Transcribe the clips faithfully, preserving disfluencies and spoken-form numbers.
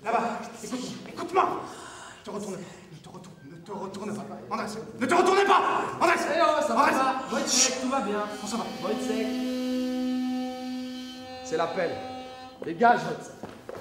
Là-bas, écoute-moi, écoute-moi. Ne te retourne pas, ne te retourne, ne te retourne pas. Andrés, ne te retournez pas. Andrés, eh oh, ça va Andrés. pas. Wojtek, tout va bien. On s'en va. Wojtek. C'est l'appel. Dégage, Wojtek.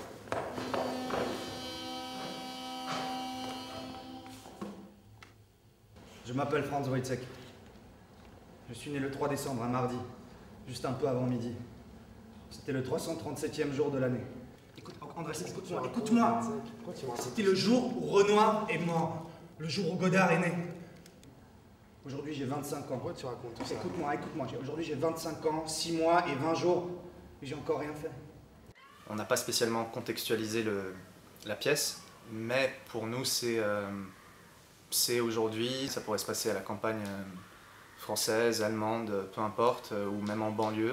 Je m'appelle Franz Wojtek. Je suis né le trois décembre, un mardi, juste un peu avant midi. C'était le trois cent trente-septième jour de l'année. Écoute, Andrés, écoute-moi, écoute-moi. C'était le jour où Renoir est mort, le jour où Godard est né. Aujourd'hui, j'ai vingt-cinq ans. Pourquoi tu racontes tout ça? Écoute-moi, écoute-moi. Aujourd'hui, j'ai vingt-cinq ans, six mois et vingt jours, et j'ai encore rien fait. On n'a pas spécialement contextualisé le, la pièce, mais pour nous, c'est euh, c'est aujourd'hui. Ça pourrait se passer à la campagne euh, française, allemande, peu importe, euh, ou même en banlieue.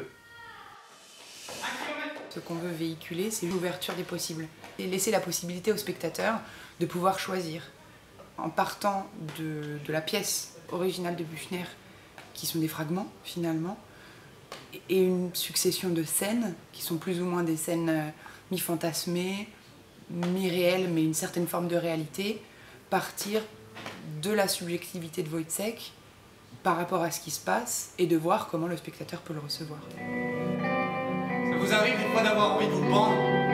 Ce qu'on veut véhiculer, c'est l'ouverture des possibles. Et laisser la possibilité aux spectateurs de pouvoir choisir. En partant de, de la pièce originale de Büchner, qui sont des fragments finalement, et une succession de scènes, qui sont plus ou moins des scènes mi-fantasmées, mi-réelles, mais une certaine forme de réalité, partir de la subjectivité de Wojtek par rapport à ce qui se passe, et de voir comment le spectateur peut le recevoir. Ça vous arrive des fois d'avoir envie de vous pendre?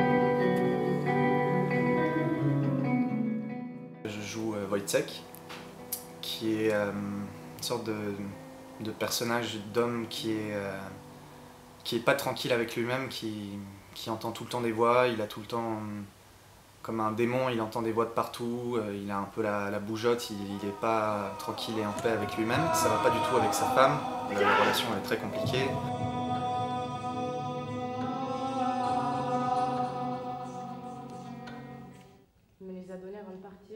Je joue euh, Wojtek, qui est euh, une sorte de, de personnage d'homme qui est, euh, qui est pas tranquille avec lui-même, qui, qui entend tout le temps des voix, il a tout le temps, comme un démon, il entend des voix de partout, euh, il a un peu la, la bougeotte, il, il est pas tranquille et en paix avec lui-même. Ça va pas du tout avec sa femme, la, la relation elle est très compliquée. Il me les a donnés avant de partir.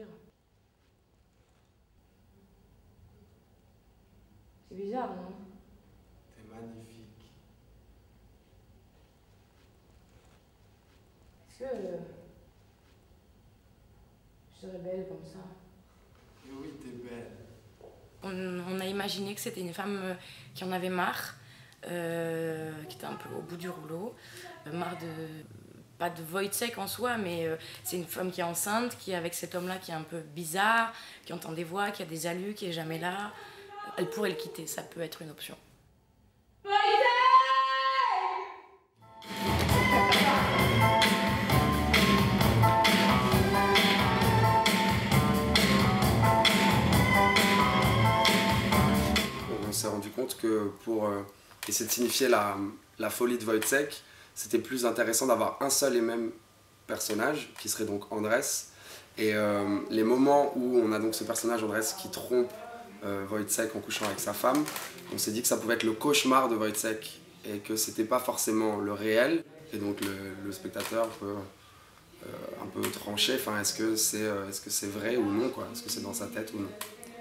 C'est bizarre, non? T'es magnifique. Est-ce que euh, je serais belle comme ça? Et oui, t'es belle. On, on a imaginé que c'était une femme euh, qui en avait marre, euh, qui était un peu au bout du rouleau, euh, marre de... pas de Wojtek en soi, mais euh, c'est une femme qui est enceinte, qui est avec cet homme-là qui est un peu bizarre, qui entend des voix, qui a des allus, qui est jamais là. Elle pourrait le quitter, ça peut être une option. On s'est rendu compte que pour euh, essayer de signifier la, la folie de Wojtek, c'était plus intéressant d'avoir un seul et même personnage, qui serait donc Andrés. Et euh, les moments où on a donc ce personnage Andrés qui trompe euh, Wojtek en couchant avec sa femme, on s'est dit que ça pouvait être le cauchemar de Wojtek et que c'était pas forcément le réel. Et donc le, le spectateur peut euh, un peu trancher, enfin, est-ce que c'est euh, est-ce que c'est vrai ou non, quoi, est-ce que c'est dans sa tête ou non.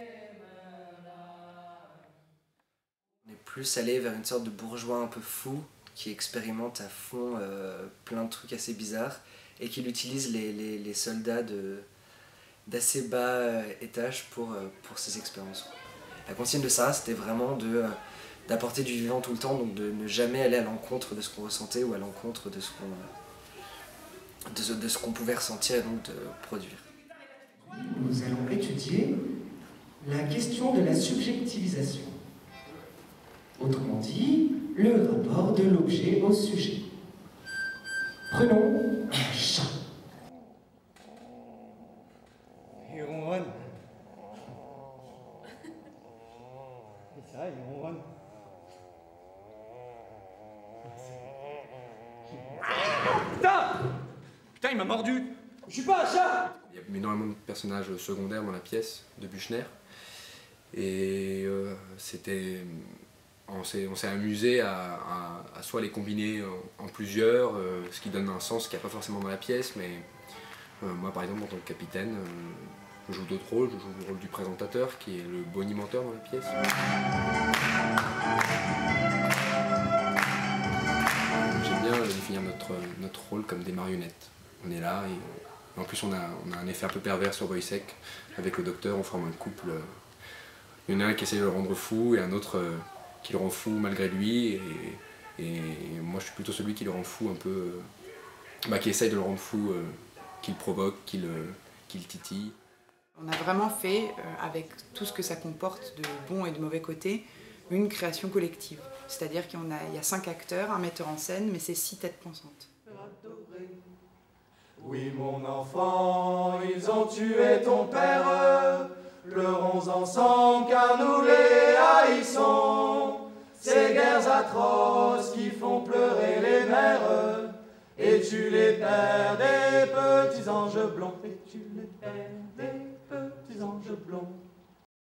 On est plus allé vers une sorte de bourgeois un peu fou qui expérimente à fond euh, plein de trucs assez bizarres et qui utilise les, les, les soldats d'assez bas étage pour, euh, pour ses expériences. La consigne de Sarah, c'était vraiment de, euh, d'apporter du vivant tout le temps, donc de ne jamais aller à l'encontre de ce qu'on ressentait ou à l'encontre de ce qu'on de ce, de ce qu'on pouvait ressentir et donc de produire. Nous allons étudier la question de la subjectivisation. Autrement dit, le rapport de l'objet au sujet. Prenons un chat. Il ronronne. C'est vrai, il ronronne. Putain! Putain, il m'a mordu! Je suis pas un chat! Il y a énormément de personnages secondaires dans la pièce de Büchner. Et euh, c'était... On s'est amusé à, à, à soit les combiner en, en plusieurs, euh, ce qui donne un sens qu'il n'y a pas forcément dans la pièce, mais euh, moi par exemple en tant que capitaine, euh, je joue d'autres rôles, je joue le rôle du présentateur qui est le bonimenteur dans la pièce. J'aime bien définir notre, notre rôle comme des marionnettes. On est là et en plus on a, on a un effet un peu pervers sur Wojtek. Avec le docteur on forme un couple, il y en a un qui essaie de le rendre fou et un autre qui le rend fou malgré lui, et, et moi je suis plutôt celui qui le rend fou un peu, bah, qui essaye de le rendre fou, euh, qui le provoque, qui le, qui le titille. On a vraiment fait, euh, avec tout ce que ça comporte de bons et de mauvais côtés, une création collective. C'est-à-dire qu'il y, a, il y a cinq acteurs, un metteur en scène, mais c'est six têtes pensantes. Oui, mon enfant, ils ont tué ton père. Pleurons ensemble car nous les haïssons. Ces guerres atroces qui font pleurer les mères. Et tu les pères des petits anges blonds. Et tu les pères des petits anges blonds.